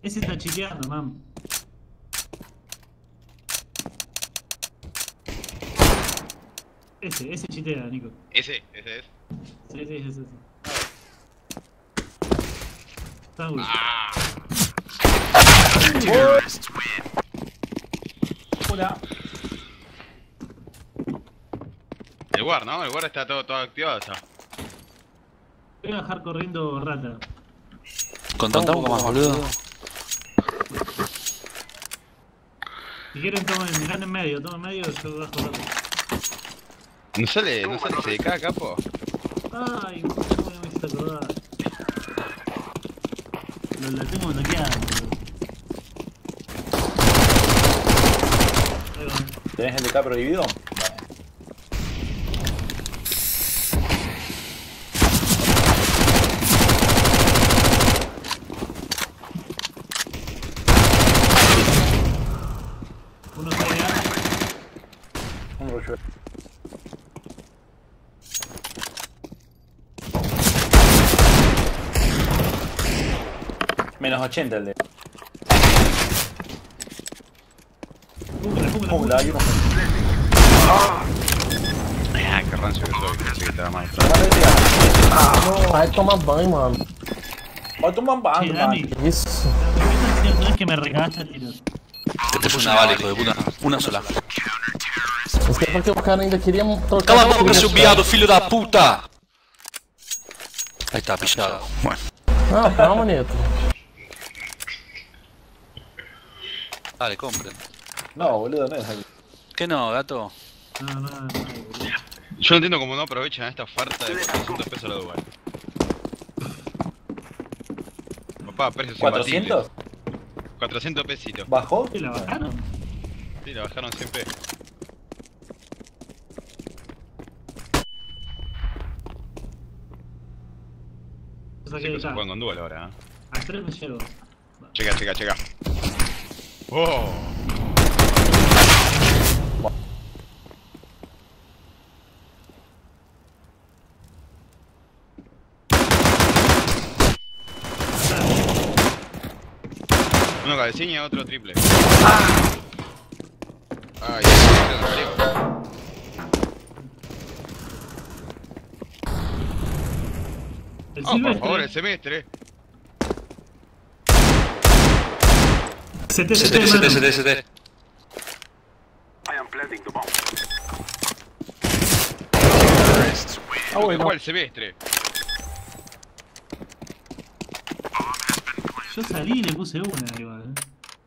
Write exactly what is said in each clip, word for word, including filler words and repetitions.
Ese está chiteando, man. Ese, ese chitea, Nico. Ese, ese es. Sí, sí, ese, ese. Está bueno. Ah. Hola. El War, ¿no? El War está todo, todo activado ya. Voy a bajar corriendo rata. Contá un poco más, boludo. Si quieren, tomen, mirán en medio, tomen en medio, yo bajo rata. ¿No sale, no sale C D K, capo? Ay, cómo me hiciste acordar. Lo, la tengo bloqueada, boludo. Ahí va. ¿Tenés el D K prohibido? Vale. Uno se ve. Un rollo. Menos ochenta el de. Jungla, jungla, Jungla, hay uno. Ah, qué rancio que soy, pensé que estaba mal. Vai tomar banho, mano. Vai tomar banho, Che, mano. Dani, Isso. es cierto, es que me recagaste a tiros. Te puse una bala, hijo de puta. Una sola. Isso é porque o cara ainda queria trocar. Cala a de boca, tiro, seu cara. viado, filho da puta! Ahí está, pillado. Bueno. Não, calma, Neto. Dale, compren. No, boludo, no es aquí. ¿Qué no, gato? No, no, no, boludo. Yo no entiendo cómo no aprovechan esta oferta de cuatrocientos pesos la dual. Papá, precios imbatibles. ¿cuatrocientos? cuatrocientos pesitos. ¿Bajó? ¿Qué la bajaron? Sí, la bajaron cien p. Lo Sí, saqué de pero se acá. juegan con dual ahora, eh. A tres me llevo. Checa, checa, checa. ¡Oh! Uno cabecilla, otro triple. Ay, El oh, por silvestre. favor, el semestre. C T, S C T, T, S T, mano. S T, S T. Ah, bueno. ¿Cuál semestre? Yo salí y le puse una igual. eh.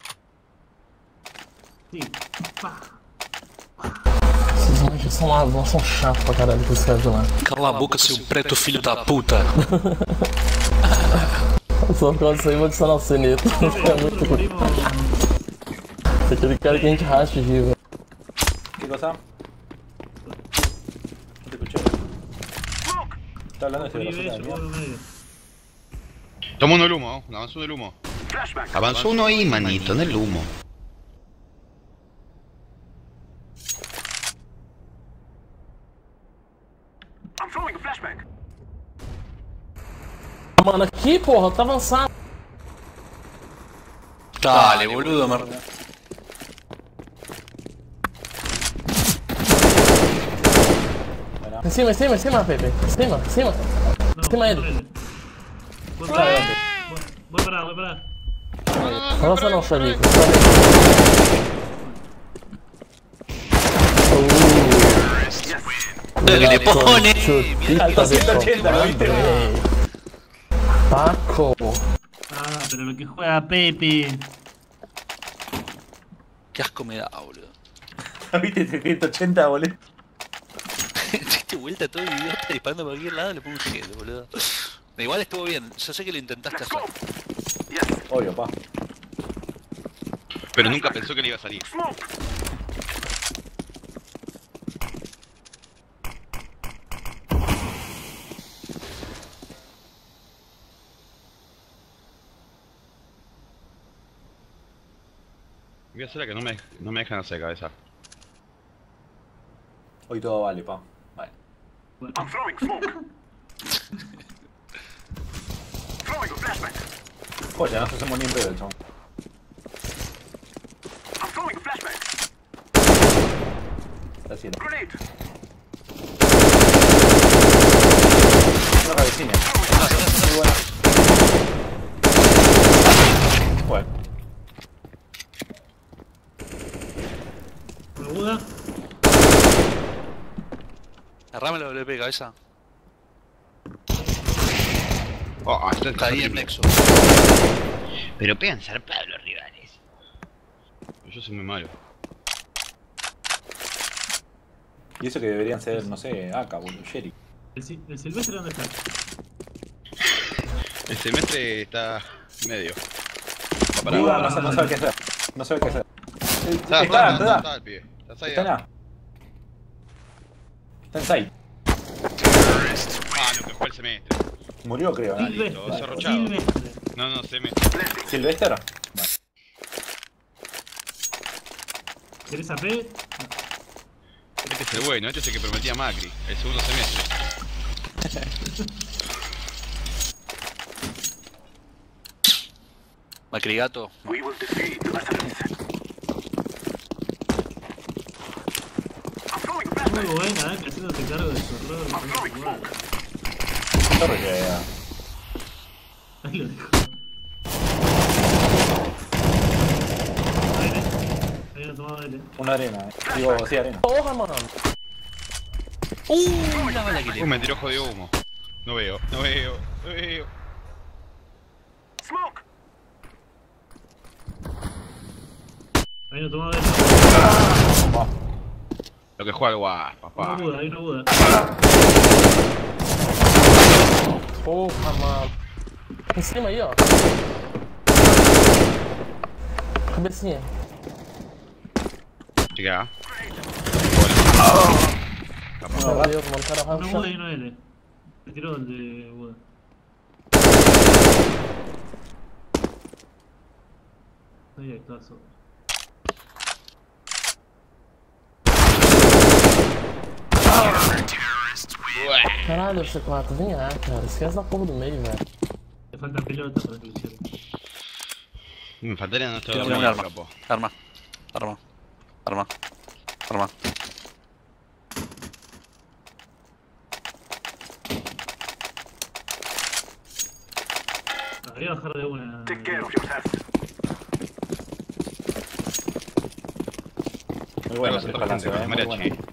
Sí. Pa. Esses anjos são lavão, são chatos pra caralho com esse cara de lá. Cala a boca, seu preto filho da puta! Só por causa disso aí vou adicionar você, Neto. É muito ruim. Esse é aquele cara que a gente racha de rir, velho. ¿Qué cosa? No te escuché. Está hablando este de Privé, la yo zona puedo de medio. Toma uno el humo, avanzó del humo. Avanzó uno ahí, manito, en el humo. Mano, aqui, porra, tá avançado. Dale, boludo, me... Em cima, em cima, em cima, Pepe. Em cima, em cima. No, Encima de él. correle. Voy para adelante. Voy, voy para, voy para. Avança não, Xavico. Lo que le pone. Chutita de ciento ochenta, ¿lo viste? compadre. Taco. Ah, pero lo que juega Pepe. Qué asco me da, boludo. ¿Viste ese ciento ochenta, boludo? Diste vuelta todo el idiota disparando por cualquier lado, le pongo un head, boludo. Igual estuvo bien, yo sé que lo intentaste hacer. Obvio, pa. Pero nunca pensó que le iba a salir. Voy a hacer la que no me, no me dejan hacer cabeza. Hoy todo vale, pa. Vale. Joder, no se hacemos ni en pedo, chabón. P cabeza. Oh, esto Está ahí en Nexo. Pero pegan zarpado los rivales. Yo soy muy malo. Y eso que deberían ser, no sé, acá, boludo, Jerry. ¿El, si- el silvestre dónde está? El semestre está medio. Va para Digo, abajo. no, sa- no sabe qué hacer. No sabe qué hacer. Está, Está, está, está, está, está. está el pibe. Está ahí. Está en A. Está en side. Ah, lo que fue el semestre. Murió, creo, ¿no? Silvestre. Silvestre. cerrochado. Silvestre. No, no, semestre. ¿Silvestre? Vale. ¿Querés A P? Este es el bueno, este es el que prometía Macri. El segundo semestre. Macrigato. Muy buena, eh, que haciéndote cargo de su error. Torre que vea. Ahí lo dijo. Aire. Ahí lo tomado L. Una arena, eh. Digo, sí, arena. Porra, mano. Uh, la bala que le. Un mentiroso de humo. No veo, no veo, no veo. Ahí lo tomado L. Va. Lo que juega el guas, Una papá. Buda, ahí una Buda. Porra, mano. Em cima aí, ó. Cabecinha. Chica. Meu Deus, mano. O cara vai Una no Buda chão. y una L. Me tiró el de Buda. Ahí está solo. Caralho, C quatro, vem A, cara. Esquece da porra do meio, velho. Te falta pelota para que lo hicieron. Me faltaría nuestro Tiene un arma. capo. Arma. Arma. Arma. Arma. Voy a bajar de una. Muy bueno, Tenemos el otra gente balance, con eh. Muy mariachi. bueno.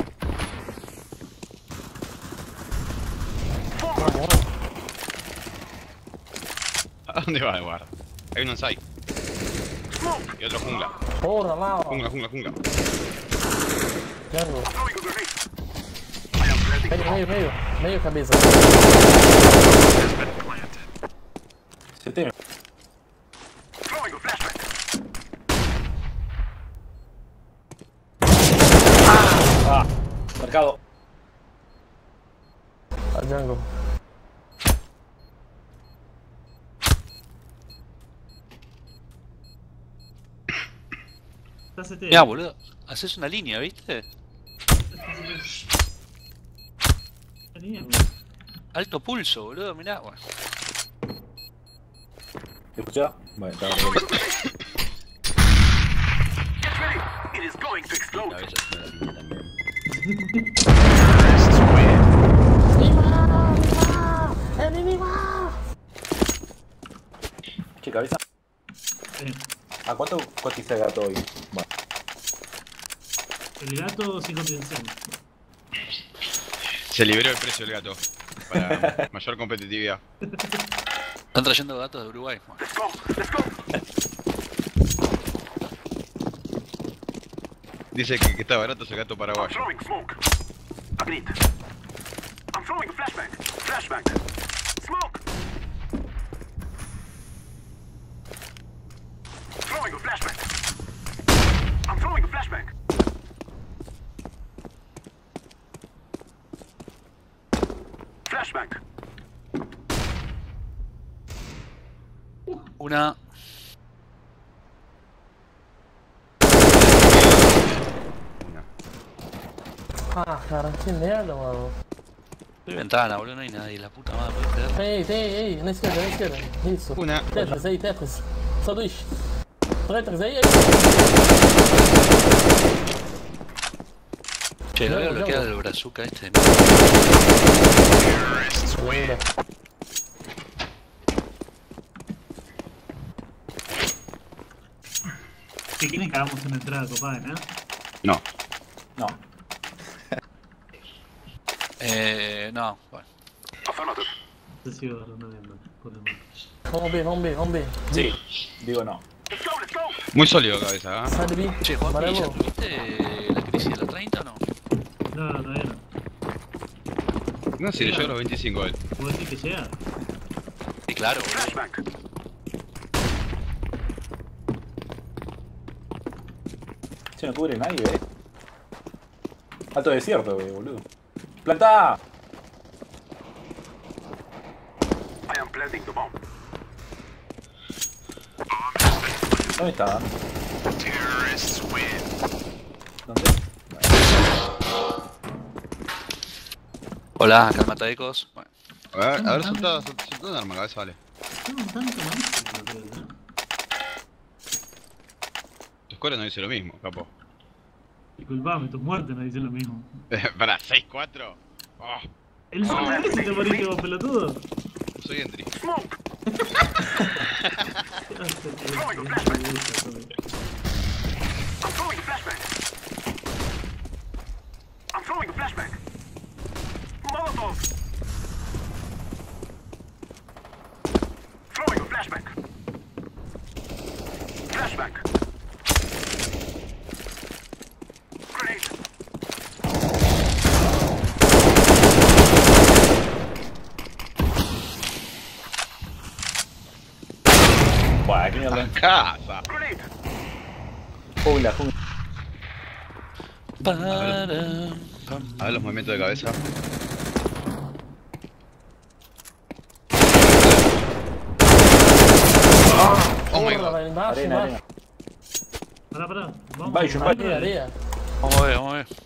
¿A dónde va, guarda? Hay uno en side. Y otro jungla. Porra, lá, ó. Jungla, jungla, jungla. Jungle. Meio, meio, meio. Meio, cabeça. Se tem. Ah, mercado. A jungle. Está C T. Ya, boludo. Haces una línea, ¿viste? Tenía, Alto pulso, boludo. Mirá, bueno. ¿Te escuchás? Vale, está bien. La bella es una línea también. É Mimimá! Che, cabeza. Eh, ¿A cuánto cotiza el gato hoy? Bueno, el gato sin contención. Se liberó el precio del gato. Para mayor competitividad. Están trayendo gatos de Uruguay. Dice que, que está barato ese gato paraguayo. Una. Una. Ah, cara, que merda, mano. Estoy ventana, boludo. No hay nadie. La puta madre, puede creer. Ei, tem, ei, na esquerda, na esquerda. Isso. Una. Tetris aí, Tetris. Sanduíche. Tetris aí, aí. Che, lo voy a No, no. bloquear del brazuca este. Linda. ¿Qué quieren que hagamos una entrada copada, no? No. no. Eh, no, bueno. Te sigo viendo por el mapa. Vamos B, vamos B, vamos B. Sí, digo no. Muy sólido cabeza, ¿eh? Sale B. Che, Juan, ¿ya Amarelo. tuviste la crisis de la treinta o no? No, todavía no. No, si le llevo los veinticinco a él. ¿Vos decís que llega? Sí, claro, boludo. Che, no cubre nadie, eh. Alto desierto, eh, boludo. ¡Planta! ¿Dónde está? ¿Dónde? Hola, acá el Matadecos. Bueno. A ver, a ver, soltá, soltá soltá un arma, cabeza, vale. Tengo un tanto más. Tu score no dice lo mismo, capo. Disculpame, tus muertes no dicen lo mismo. Para, seis cuatro. Oh, ¿El solo es que te moriste vos, pelotudo? soy entry. Buah, qué mierda. Casa. Jungla, jungla. Para, pam. A ver los movimientos de cabeza. Oh my Porra, god. vai embaixo, Arena, embaixo. arena. Pará, pará. Vamos. Baixo, vamos. baixo. Areia, areia. Vamos a ver, vamos a ver.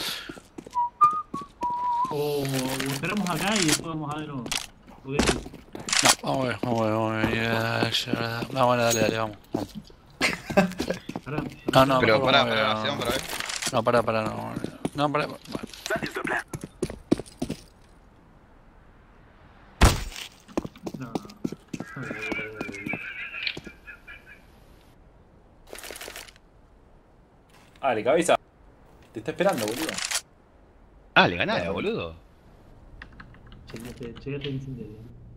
O esperamos acá y después vamos a ver. o- porque- No, vamos a ver, vamos a ver, vamos a ver. Ya, ya. No, bueno, dale, dale, vamos. vamos. Pará. No, no, Pero vamos pará, a ver, pará, no. ¿se van para ver? No, pará, pará, no. No, pará. Bueno. No. Dale, cabeza. Te está esperando, boludo. Ah, le ganás, boludo. Chequete, chequete el incendiario.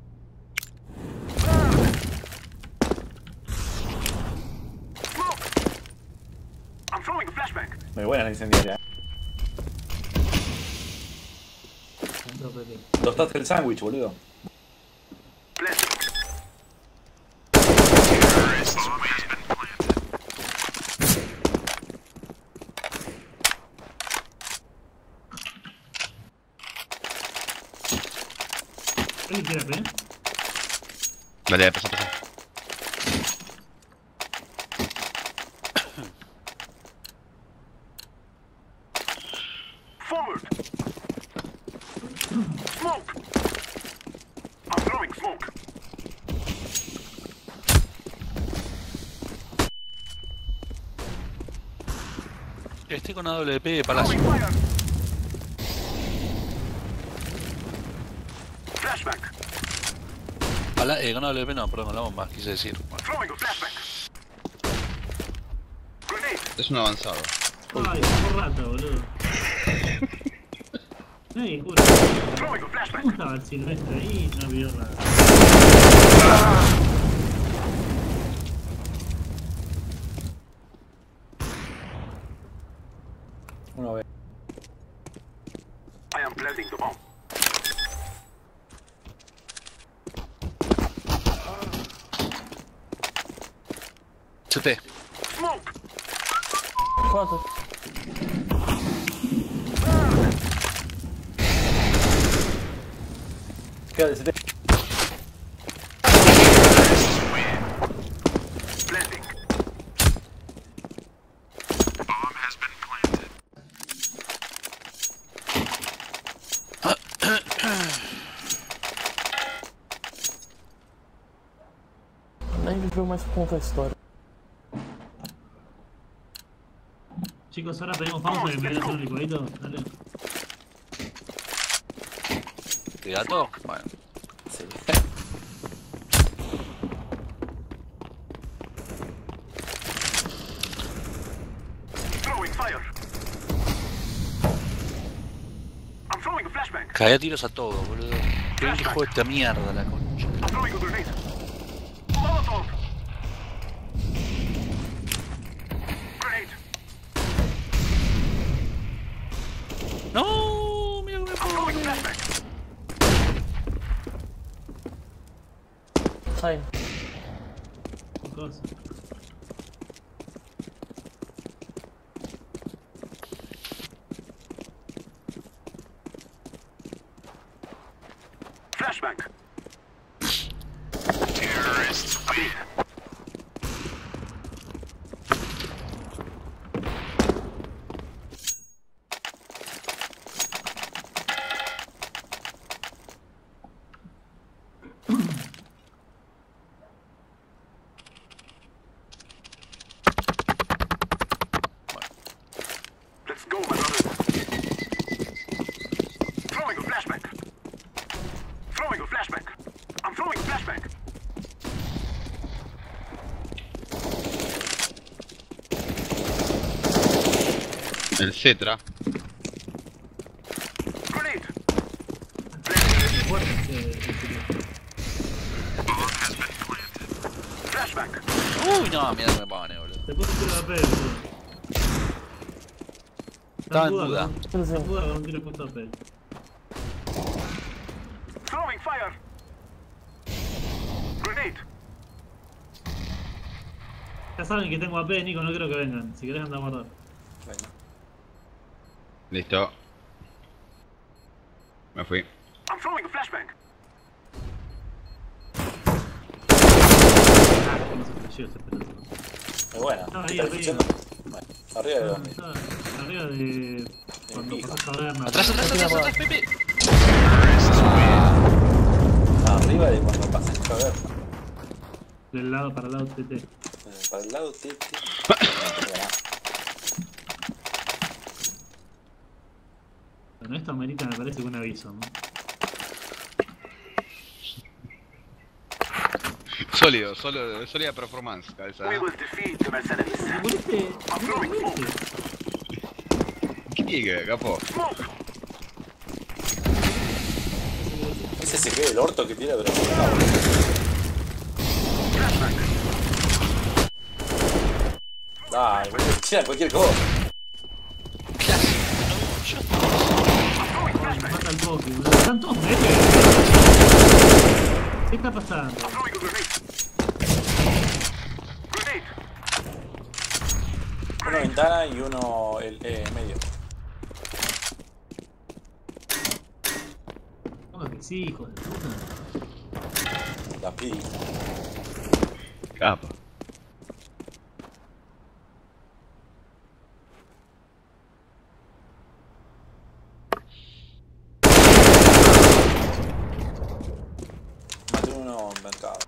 Muy buena la incendiaria. eh. Entró P P. Tostaste el sándwich, boludo. ¿Alguien quiere P? Dale, pasa, pasa. Estoy con A W P de Palacio. Pala eh, con A W P no, perdón, con la bomba, quise decir. Bueno. Es un avanzado. Ay, por rata, boludo. Ay, juro. ¿Cómo estaba el silvestre ahí? No vio nada. Uno ve. C T. Quanto? Queda de C T. Nem viveu mais conta a história. Chicos, ahora pedimos pausa y me voy a hacer un licuadito. Dale. ¿Qué gato? Bueno. Sí. Throwing fire. I'm throwing a flashbang. Cagué a tiros a todo, boludo. Qué bien que juego esta mierda, la concha. No, mira cómo me pongo. Time. ¿Qué cosa? Flashback. Terrorists win. Let's go, my brother. Throwing a flashback. Throwing a flashback. I'm throwing a flashback. El Cetra. Grenade. Fuerte, eh, Flashback. Uy, no, mira que me pone, boludo. te puse tiro de A P, boludo. Estaba en duda. Está en duda con un tiro justo A P. Throwing fire. Grenade. Ya saben que tengo A P, Nico, no creo que vengan. Si querés andar a guardar. Venga. Listo. Me fui. I'm throwing a flashback. Ah, que no se flashó ese pelotudo. Es buena. Ah, ahí, ¿Está arriba. escuchando? Bueno, arriba de Ah, dónde. está arriba de... Cuando pico. pasás taberna. Atrás, atrás, atrás, atrás, Pepe. Arriba de cuando pasas caverna. Del lado para el lado T T. Eh, Para el lado, te, te. Bueno, esto amerita, me parece que un aviso, ¿no? Sólido, sólido, sólida performance, cabeza. We will defeat the mercenaries. Moriste, I'm throwing smoke. ¿Qué tiene que ver, capo? Smoke. Ese se queda el orto que tira, pero no. Flashback. Dale, boludo, tira cualquier cosa. mata al Poki, boludo. Están todos medios. ¿Qué está pasando? Throwing a grenade. Grenade. Uno ventana y uno el eh, medio. ¿Cómo que sí, hijo de puta? La pi. Capa. Maté uno en mercado.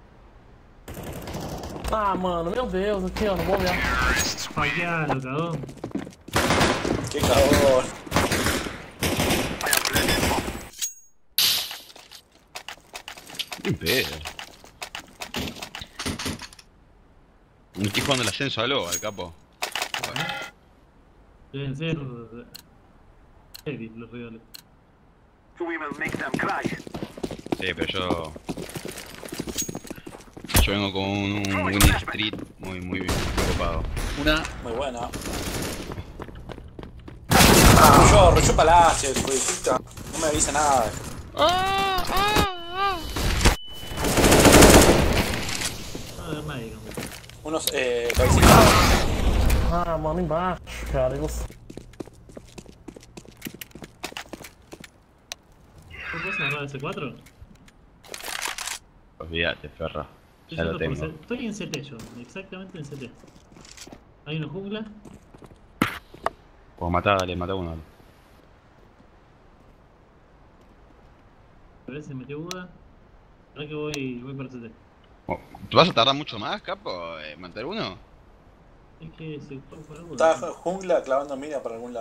Ah, mano, meu Deus, aqui ó, não vou olhar. Fallalo, cagón. ¡Qué cagón! Qué pedo. Me estoy jugando el ascenso a Loba, el capo. Deben ser... Heavy los regalos. We will make them cry. Sí, pero yo... Yo vengo con un, un Winning Street muy, muy preocupado. Una. Muy buena. Rushó, rushó Palacio, hijo de puta. No me avisa nada. No va a haber nadie con esto. Unos, eh, cabecitas. Ah, mano, embaixo, cara. E você? ¿Vos podés agarrar ese cuatro? Olvídate, perro. Estoy Ya lo yendo por tengo. C- Estoy en C T yo, exactamente en C T. Hay uno jungla. Pues matá, dale, matá uno. A ver si metió Buda. Ahora que voy, voy para C T. Oh, ¿tú vas a tardar mucho más, capo, en matar uno? Es que se fue por algo. Está jungla clavando mina para algún lado.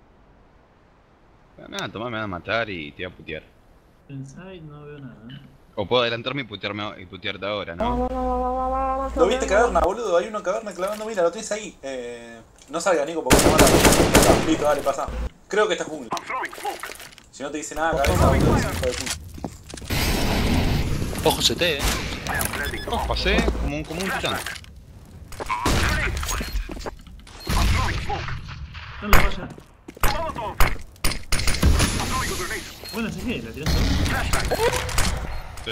Nada, tomá, me van a matar y te voy a putear. Inside no veo nada. ¿eh? O puedo adelantarme y, putearme, y putearte ahora, ¿no? ¿No viste caverna, boludo? Hay una caverna clavando mina, lo tienes ahí. Eh, no salga, Nico, porque te van a... Listo, dale, pasa. Creo que está jungla. I'm throwing smoke. Si no te dice nada, cabeza, boludo, hijo de puta. Ojo C T, eh. Oh, pasé como un, como un titán. No lo vaya. Bueno, ¿se qué? ¿La tiraste? Sí.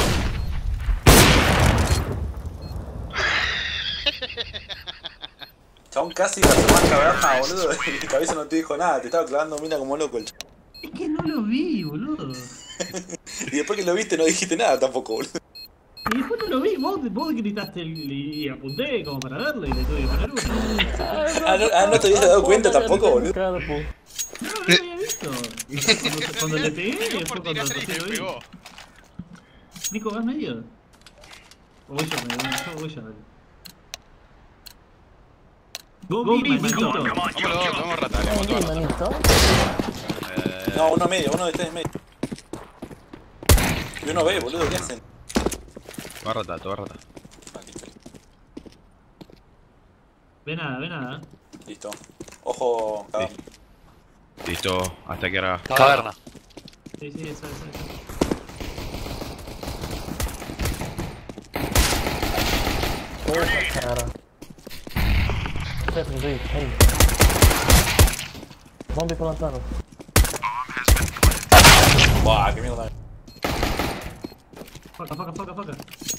Chabón casi la semana caverna, boludo, y cabeza no te dijo nada, te estaba clavando mina como loco el chabón. Es que no lo vi, boludo. Y después que lo viste no dijiste nada tampoco, boludo. Y después no lo vi, vos, vos gritaste el- y apunté como para verlo y le tuve que poner uno. Ah, no, ah, no te habías dado cuenta tampoco, boludo. No, no lo había visto. Cuando, cuando le pegué, Fue fue por cuando tirar y recién le lo vi. pegó. Nico, ¿vas medio? O voy yo, me voy yo, voy yo, dale. Go, go, manito. Vámonos, tomamos rata, dale, vamos a tomar rata. Eh, No, uno medio, uno de tres medio. Y uno ve, boludo, ¿qué hacen? toma rata, toma rata. Maldito. Ve nada, ve nada. Listo. Ojo, cabrón. Listo, hasta que ahora. Caverna. Sí, sí, esa, esa, esa. Cara. Stefan, Reed, hey. Zombie plantado. Buah, qué mierda. Foca, foca, foca, foca.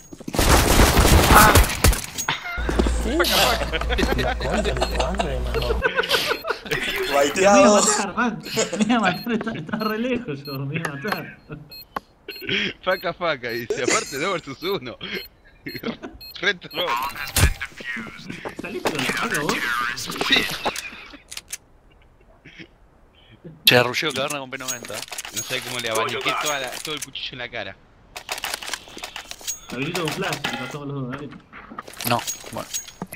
Sí, concha de tu madre, mano. Me iba a Baiteado. matar, man. Me iba a matar, estaba, estaba re lejos yo, me iba a matar. Faca, faca, dice, aparte dos versus uno. Red troll. ¿Saliste con la faca vos? Sí. Che, rusheo caverna con P noventa. No sé cómo le abaniqué toda la, todo el cuchillo en la cara. Habilito un flash y pasamos los dos, dale. No, bueno.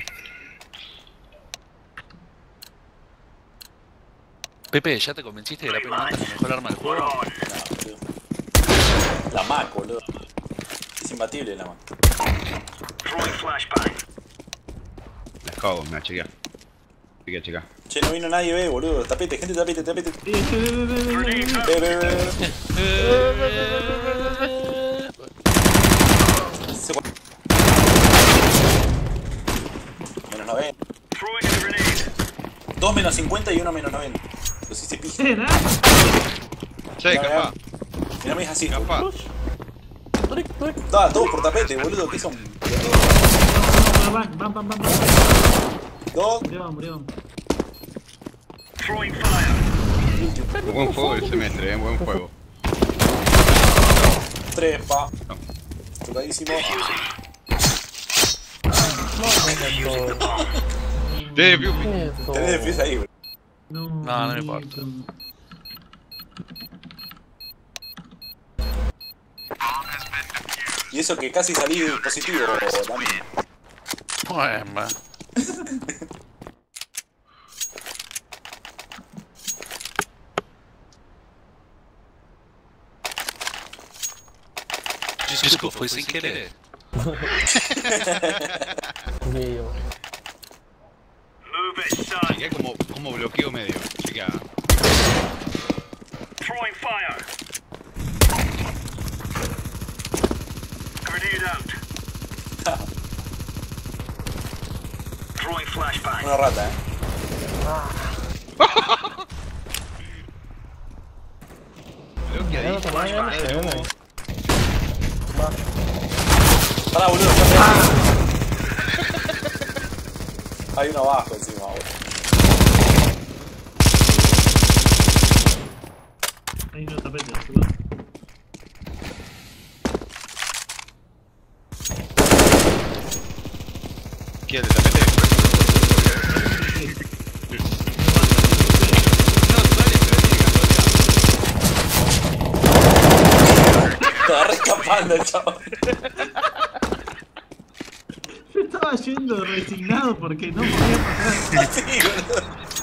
Pepe, ¿ya te convenciste de que la P noventa es la mejor arma del juego? No, boludo. La Mac, boludo. Es imbatible la Mac. Las cago, me va a chequear. Chequea, chequea. Che, no vino nadie, ve, boludo. Tapete, gente, tapete, tapete. Eh, ve, ve, ve, ve, ve, ve. Ve, ve, ve, ve. Se fue. Menos noventa. Dos menos cincuenta y uno menos noventa. Los hice pija. Eh, nada. Che, Mirá, capaz, Mirá, me es así. capaz. Trick, trick. Da, todos por tapete, boludo. ¿Qué son? Van, van, van, van, van. Dos. Murió, van, murió. Buen juego el semestre, eh, buen juego. Tres, pa. Tocadísimo. Te piu, piu. Eso. Tenés defensa ahí, boludo. No, No, no me importa. Y eso que casi salí positivo, Dami. Bueno, Chisco, fue sin querer. Mío. Chequea como, como bloqueo medio. Chequea. Throwing fire. Grenade out. Throwing flashbang. Una rata, eh. Bloquea Ya no ahí. te vayas, se ven ahí. Pará, boludo. Hay uno abajo encima, boludo. Hay unos tapetes, seguro. ¿Qué? ¿Le tapete? No, sale, pero tiene que Estaba re escapando el chavo. Yo estaba yendo resignado porque no podía pasar. Sí, boludo.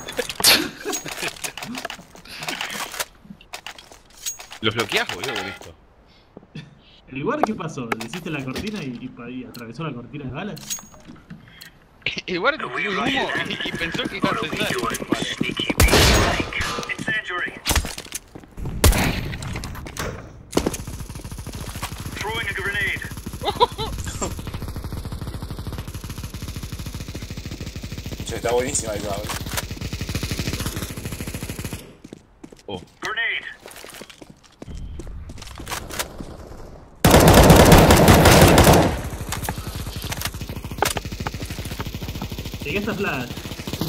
Los bloqueás, boludo, con esto. ¿El lugar qué pasó? ¿Le hiciste la cortina y, y, pa- y atravesó la cortina de balas? El guardia tiró un humo y, y pensó que iba a saltar. Incendiary. Che, está buenísima esa, boludo. Oh. Grenade. Llegué hasta flash. Uh,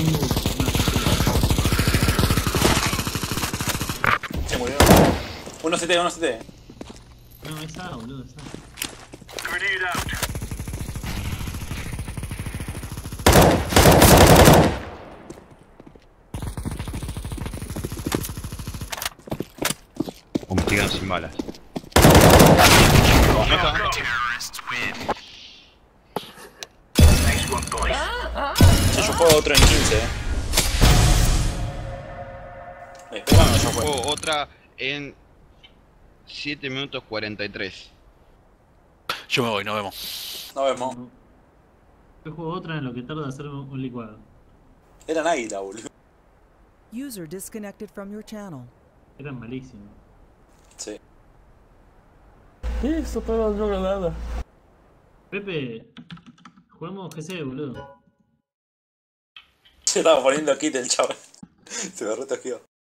Se murió. Uno C T, uno C T. no, no, esa, boludo, esa. Grenade out. O me tiran sin balas. Go, go. Nice one, boys. Se chupó otro en quince, eh. Eh, pero bueno, yo fue. Oh, otra en siete minutos cuarenta y tres. Yo me voy, nos vemos. Nos vemos. Yo juego otra en lo que tarda en hacer un un licuado. Eran águila, boludo. User disconnected from your channel. Eran malísimos. Sí. ¿Qué? Esto todo no logra nada. Pepe, jugamos G C, boludo. Se estaba poniendo kit el chaval. Se me retoqueó.